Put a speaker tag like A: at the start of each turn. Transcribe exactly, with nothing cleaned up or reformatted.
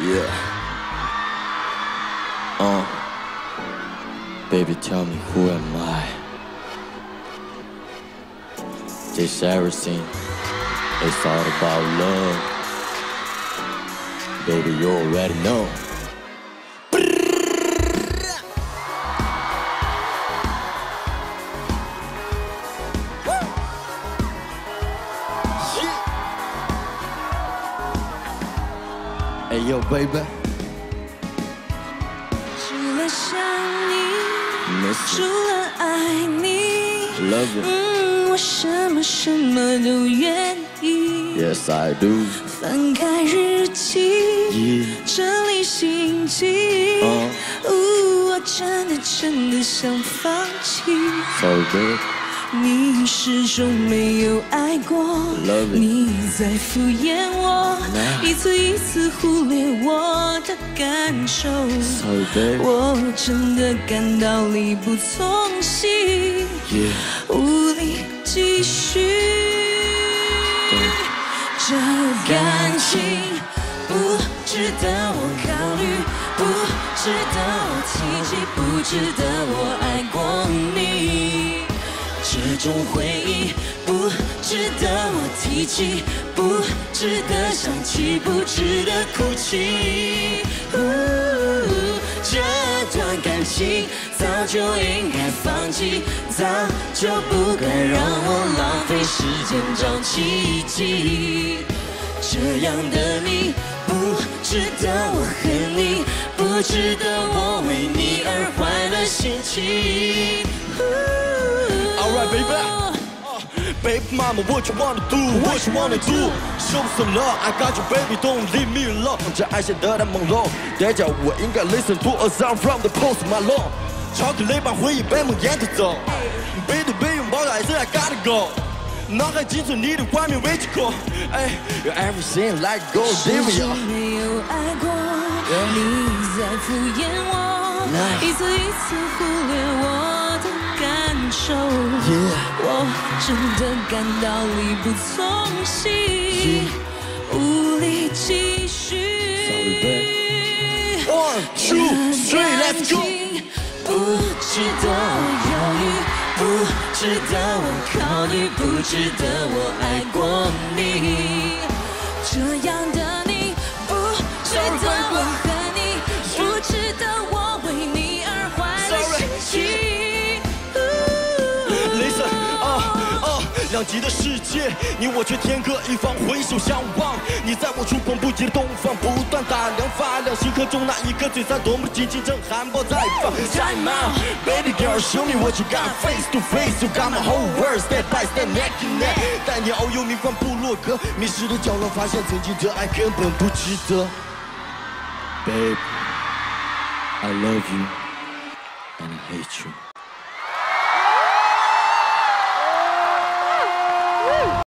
A: Yeah. Uh. Baby, tell me who am I? This everything. It's all about love. Baby, you already know. Hey yo, baby.
B: 除了想你，
A: Miss
B: 除
A: you.
B: 了爱你，
A: Love you.
B: 嗯，我什么什么都愿意。
A: Yes, I do.
B: 翻开日记，
A: Yeah.
B: 整理心情。
A: Uh.
B: 哦，我真的真的想放弃。
A: So good.
B: 你始终没有爱过，
A: Love it.
B: 你在敷衍我，
A: Nah.
B: 一次一次忽略我的感受。
A: So good.
B: 我真的感到力不从心，
A: Yeah.
B: 无力继续。这感情不值得我考虑，不值得我提起，不值得我爱过你。这种回忆不值得我提起，不值得想起，不值得哭泣。这段感情早就应该放弃，早就不该让我浪费时间找奇迹。这样的你不值得我恨你，不值得我为你而坏了心情。
C: Alright, baby. Uh, baby, mama, what you wanna do? What you wanna do? Show me some love. I got you, baby. Don't leave me alone. 这爱显得太朦胧，代价我应该 listen to a sound from the Post Malone。巧克力把回忆被梦魇夺走，背对背拥抱的爱是 I gotta go。脑海仅存你的画面未知空，哎 ，everything like gold,
B: 始
C: baby。
B: 终没有爱过，你在敷衍我，一次一次忽略我的感受。我真的感到力不从心，无力继续。
C: One, two, three, let's go。
B: 不值得我犹豫，不值得我考虑，不值得我爱过你。这样的你不值得我恨你，不值得我为你而坏了心情。
C: Listen，啊啊，两极的世界，你我却天各一方，挥手相望。你在我触碰不及的东方，不断打量发亮星河中那一颗璀璨夺目的金星，正含苞待放。Time out, baby girl, show me what you got. Face to face, you got my whole world. Step by step, neck to neck. 带你遨游迷幻部落格，迷失的角落，发现曾经的爱根本不值得。
A: Babe, I love you and I hate you.